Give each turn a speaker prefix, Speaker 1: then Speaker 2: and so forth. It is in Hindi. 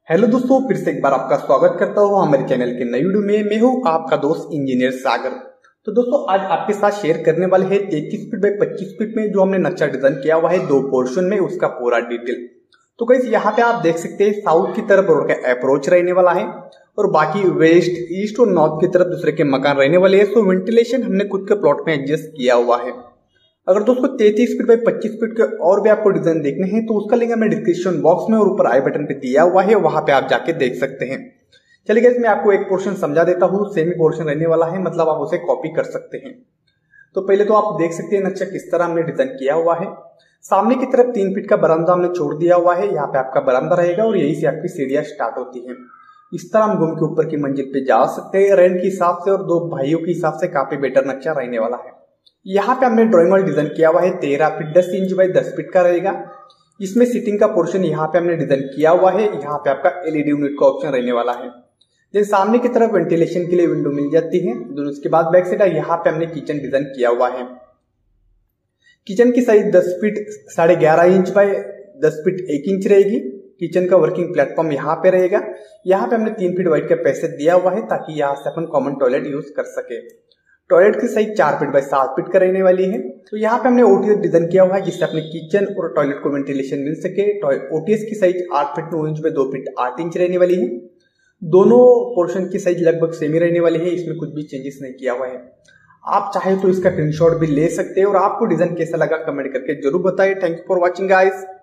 Speaker 1: हेलो दोस्तों, फिर से एक बार आपका स्वागत करता हूँ हमारे चैनल के नई वीडियो में। मैं हूँ आपका दोस्त इंजीनियर सागर। तो दोस्तों आज आपके साथ शेयर करने वाले हैं 33 फीट बाई 25 फीट में जो हमने नक्शा डिजाइन किया हुआ है दो पोर्शन में, उसका पूरा डिटेल। तो गाइस यहाँ पे आप देख सकते हैं साउथ की तरफ रोड का अप्रोच रहने वाला है और बाकी वेस्ट, ईस्ट और नॉर्थ की तरफ दूसरे के मकान रहने वाले हैं। तो वेंटिलेशन हमने खुद के प्लॉट में एडजस्ट किया हुआ है। अगर दोस्तों 33 फीट बाई 25 फीट के और भी आपको डिजाइन देखने हैं तो उसका लिंक हमें डिस्क्रिप्शन बॉक्स में और ऊपर आई बटन पे दिया हुआ है, वहां पे आप जाके देख सकते हैं। चलिए गाइस मैं आपको एक पोर्शन समझा देता हूँ, सेमी पोर्शन रहने वाला है, मतलब आप उसे कॉपी कर सकते हैं। तो पहले तो आप देख सकते हैं नक्शा किस तरह हमने डिजाइन किया हुआ है। सामने की तरफ 3 फीट का बरामदा हमने छोड़ दिया हुआ है, यहाँ पे आपका बरामदा रहेगा और यही से आपकी सीढ़ियां स्टार्ट होती है। इस तरह हम घूम के ऊपर की मंजिल पे जा सकते हैं। रेंट के हिसाब से और दो भाइयों के हिसाब से काफी बेटर नक्शा रहने वाला है। यहाँ पे हमने ड्राइंग वाल डिजाइन किया हुआ है 13 फीट 10 इंच बाई 10 फीट का रहेगा। इसमें सीटिंग का पोर्शन यहाँ पे हमने डिजाइन किया हुआ है। यहाँ पे आपका एलईडी यूनिट का ऑप्शन रहने वाला है। जैसे सामने की तरफ वेंटिलेशन के लिए विंडो मिल जाती है। उसके बाद बैक साइड यहाँ पे हमने किचन डिजाइन किया हुआ है। किचन की size 10 feet 11.5 inch by 10 feet 1 inch रहेगी। किचन का वर्किंग प्लेटफॉर्म यहाँ पे रहेगा। यहाँ पे हमने 3 फीट वाइड का पैसेज दिया हुआ है ताकि यहाँ से अपन कॉमन टॉयलेट यूज कर सके। टॉयलेट की साइज 4 फीट बाय 7 फीट का रहने वाली है। तो यहाँ पे हमने ओटीएस डिजाइन किया हुआ है जिससे अपने किचन और टॉयलेट को वेंटिलेशन मिल सके। ओटीएस की size 8 feet 9 inch by 2 feet 8 inch रहने वाली है। दोनों पोर्शन की साइज लगभग सेमी रहने वाली है, इसमें कुछ भी चेंजेस नहीं किया हुआ है। आप चाहे तो इसका स्क्रीनशॉट भी ले सकते हैं। और आपको डिजाइन कैसा लगा कमेंट करके जरूर बताइए। Thank you for watching guys.